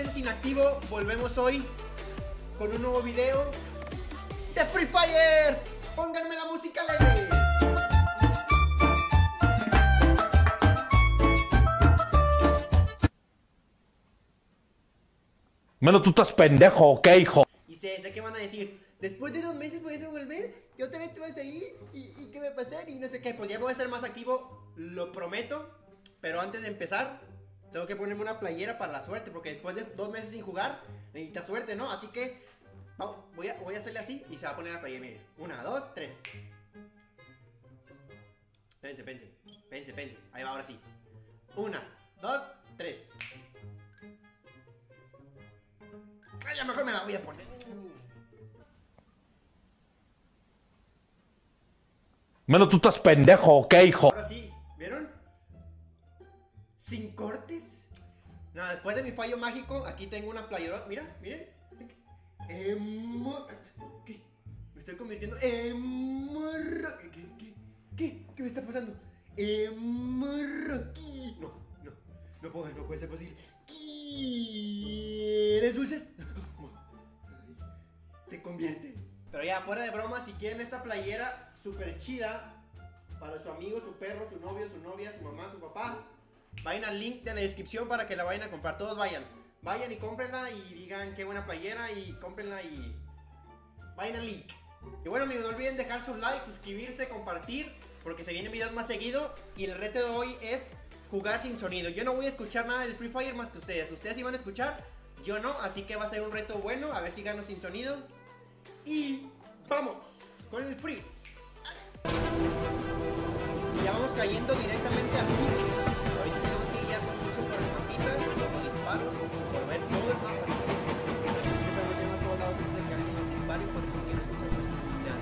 meses inactivo, volvemos hoy con un nuevo video de Free Fire. Pónganme la música alegre. Menos tú estás pendejo, ¿ok, hijo? Y sé que van a decir, después de 2 meses puedes volver, y otra vez te vas a ir, y qué va a pasar, y no sé qué. Pues ya voy a ser más activo, lo prometo. Pero antes de empezar, tengo que ponerme una playera para la suerte, porque después de 2 meses sin jugar, necesita suerte, ¿no? Así que vamos, voy a hacerle así y se va a poner la playera. Miren, 1, 2, 3. Pense. Ahí va, ahora sí. 1, 2, 3. Ay, ya mejor me la voy a poner. Menos tú estás pendejo, ¿ok, hijo? Ahora sí, ¿vieron? Sin cortes. Nada, después de mi fallo mágico, aquí tengo una playera. Mira, miren. ¿Qué? Me estoy convirtiendo en morro. ¿Qué me está pasando? Morroquí. No puede ser posible. ¿Quieres dulces? Te convierte. Pero ya, fuera de broma, si quieren esta playera súper chida para su amigo, su perro, su novio, su novia, su mamá, su papá, vayan al link de la descripción para que la vayan a comprar. Todos vayan y cómprenla y digan qué buena playera y cómprenla y vayan al link. Y bueno, amigos, no olviden dejar su like, suscribirse, compartir, porque se vienen videos más seguido. Y el reto de hoy es jugar sin sonido. Yo no voy a escuchar nada del Free Fire más que ustedes. Ustedes sí van a escuchar, yo no, así que va a ser un reto bueno, a ver si gano sin sonido. Y vamos con el Free. Ya vamos cayendo directamente a mí. Ahorita tenemos que guiar mucho por el mapita, los disparos, por ver todo el mapa. Tengo a todos lados de que hay un disparo y por eso quiero escuchar posibilidad.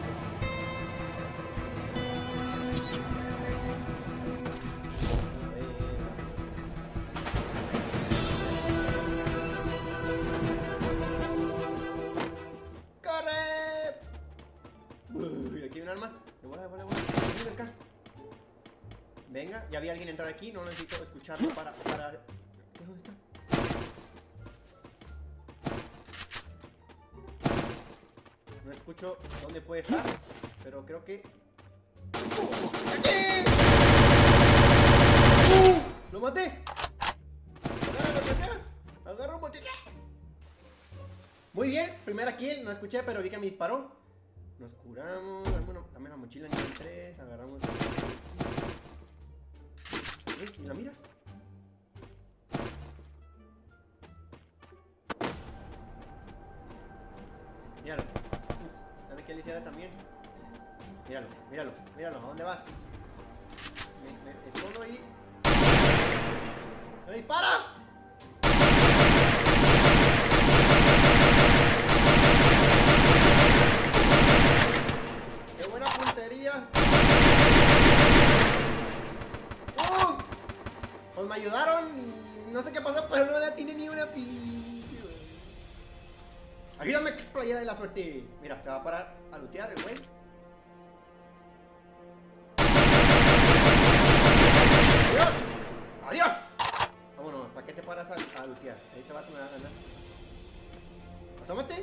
¡Corre! Uy, aquí hay un arma. De bola. Ven acá. Venga, ya vi a alguien entrar aquí. No necesito escucharlo para... ¿Qué? ¿Dónde está? No escucho dónde puede estar, pero creo que... ¡Aquí! ¡Lo maté! ¡Agarra un botiquín! Muy bien, primera kill. No escuché, pero vi que me disparó. Nos curamos. Dame la mochila nivel 3. Agarramos. ¿Y la mira? Míralo. ¿Sabe qué le hiciera también? Míralo. ¿A dónde vas? Me escondo ahí. ¡Me dispara! ¡Qué buena puntería! Pues me ayudaron y no sé qué pasó, pero no la tiene ni una pillo. Ayúdame, que playera de la suerte. Mira, se va a parar a lootear el güey. ¡Adiós! Vámonos, ¿para qué te paras a lootear? Ahí te va a ganar. Asómate.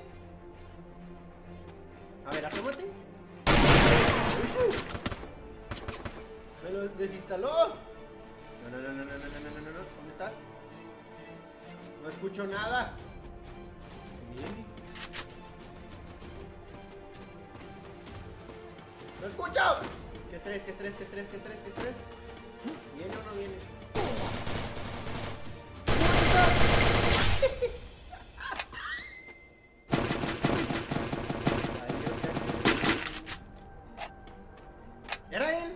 A ver, asómate. Me lo desinstaló. No. ¿Dónde estás? No escucho nada. ¿Viene? ¡No escucho! ¿Qué estrés? ¿Viene o no viene? ¿Era él?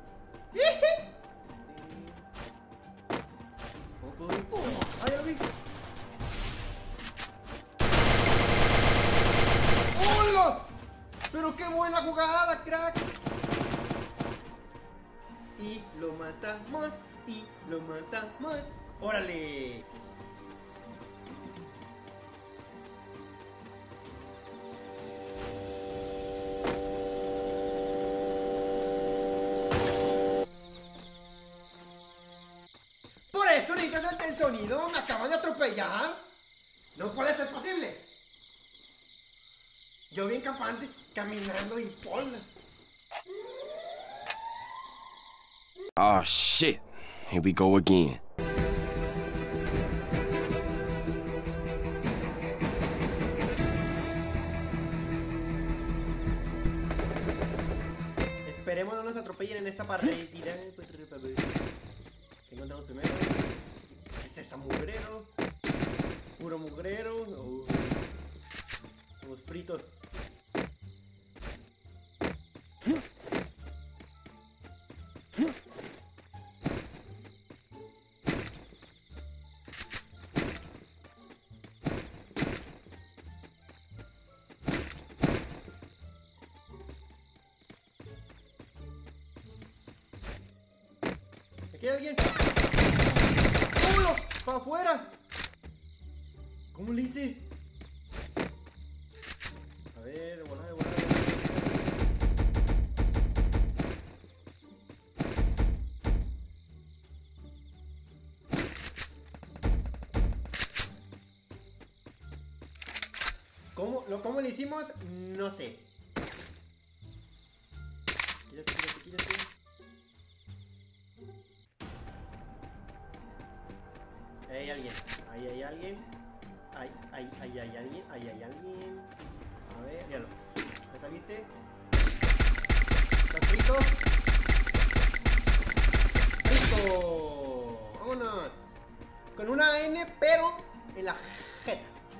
¡Ah, ya lo vi! ¡Hola! ¡Pero qué buena jugada, crack! Y lo matamos. ¡Órale! Por eso necesitas el sonido. Me acaban de atropellar. ¡No puede ser posible! Yo bien campante, caminando en poldas. Oh shit. Here we go again. Esperemos no nos atropellen en esta partida. ¿Qué encontramos primero? ¿Qué es esa mugrero? Puro mugrero. Los fritos. ¿Aquí hay alguien? ¡Vámonos! ¡Para afuera! ¿Cómo le hice? A ver, volá. ¿Cómo le hicimos? No sé. Quítate. Ahí hay alguien. Ahí hay alguien. Ahí hay alguien. A ver, míralo. ¿Ya saliste? ¿Estás listo? ¡Listo! ¡Vámonos! Con una N, pero en la jeta.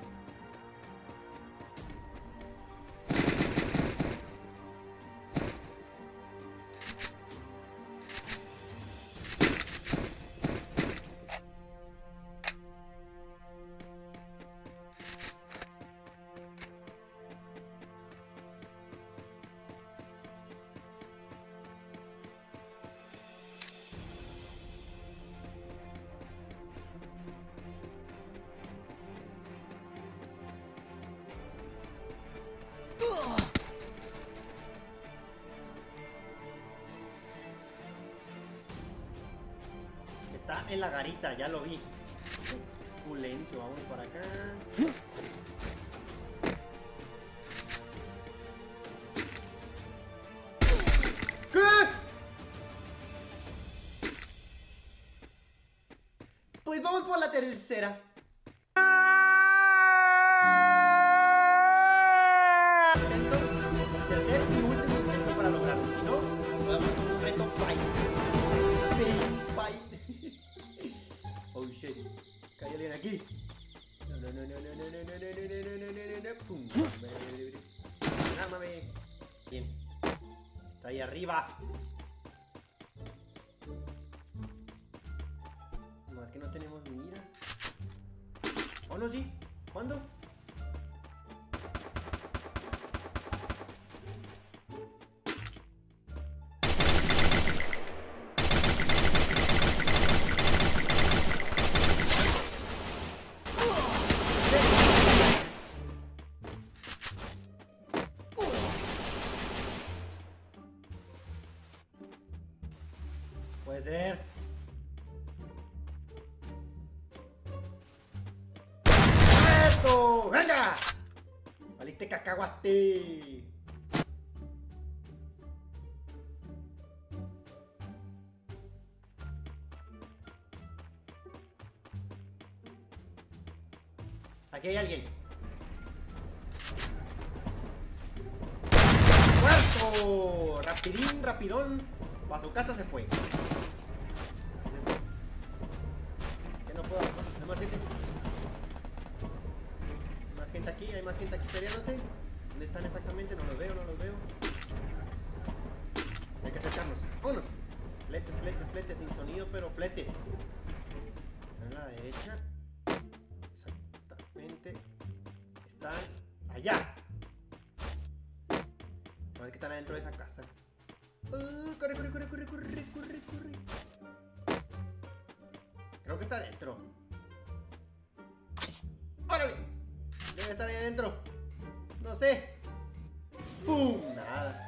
Está en la garita, ya lo vi. Pulencio, vamos para acá. ¿Qué? Pues vamos por la tercera. Tercer y último intento para lograrlo. Si no, lo damos como un reto fight. Oh shit. ¿Hay alguien aquí? No. Pum. Ámame. Bien. Está ahí arriba. Más que no tenemos mira. Oh no, sí. ¿Cuándo? Puede ser. ¡Esto! ¡Venga! ¡Valiste cacahuate! Aquí hay alguien. ¡Muerto! Rapidín, rapidón. A su casa se fue. Que no puedo. Hay más gente. Hay más gente aquí peleándose. ¿Dónde están exactamente? No los veo. Hay que acercarnos. ¡Vámonos! Fletes, sin sonido, pero fletes. Están a la derecha. Exactamente. Están allá. A ver que están adentro de esa casa. Corre. Creo que está adentro. ¡Órale! Debe estar ahí adentro. No sé. ¡Pum! Nada.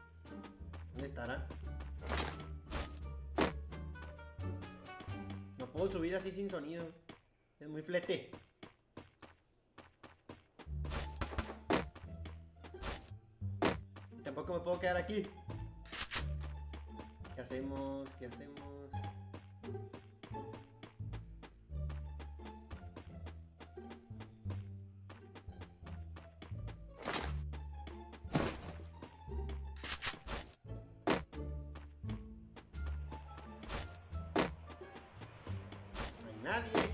¿Dónde estará? No puedo subir así sin sonido. Es muy flete. Tampoco me puedo quedar aquí. ¿Qué hacemos? ¿Qué hacemos? No hay nadie.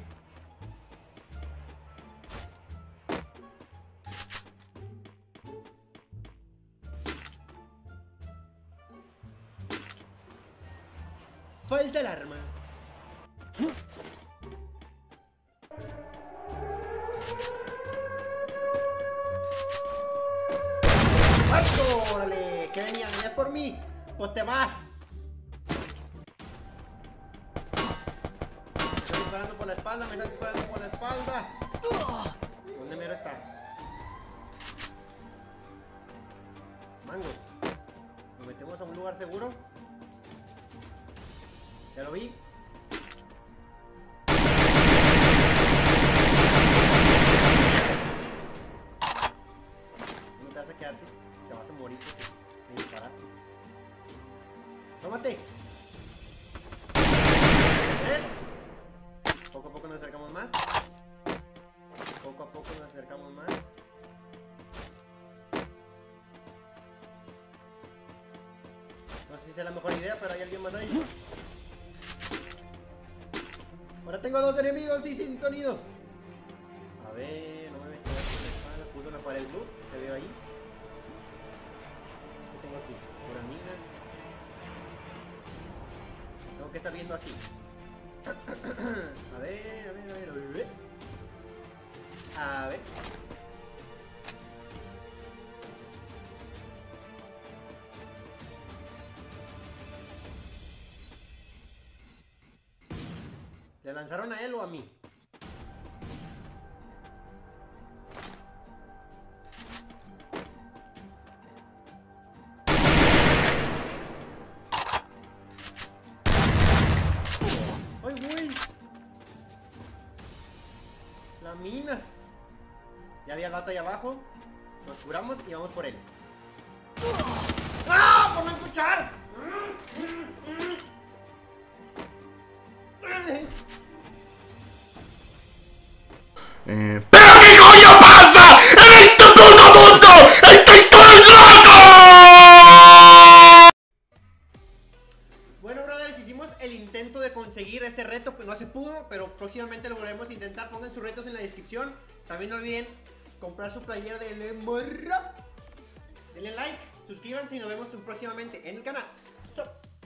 Falsa alarma. ¡Macho! ¡Órale! ¿Qué venías? ¿Venías por mí? Pues te vas. Me están disparando por la espalda, me están disparando por la espalda. ¿Dónde mero está? Mangos. Nos metemos a un lugar seguro. Ya lo vi. No te vas a quedar, sí. Te vas a morir porque me disparaste. ¡Tómate! ¿Ves? Poco a poco nos acercamos más. Poco a poco nos acercamos más. No sé si sea la mejor idea, pero hay alguien más ahí. Ahora tengo dos enemigos y sin sonido. A ver, no me meto por la espalda. Puso una pared blue. Se ve ahí. ¿Qué tengo aquí? Pura minas. Tengo que estar viendo así. A ver, a ver, a ver, a ver. A ver. ¿Le lanzaron a él o a mí? ¡Ay, güey! La mina. Ya había gato ahí abajo. Nos curamos y vamos por él. ¡Ah! ¡Por no escuchar! ¿Pero qué coño pasa en este puto mundo? ¡Estoy todo loco! Bueno, brothers, hicimos el intento de conseguir ese reto, pues no se pudo, pero próximamente lo volveremos a intentar. Pongan sus retos en la descripción. También no olviden comprar su playera de Lemorra. Denle like, suscríbanse y nos vemos próximamente en el canal. Sobres.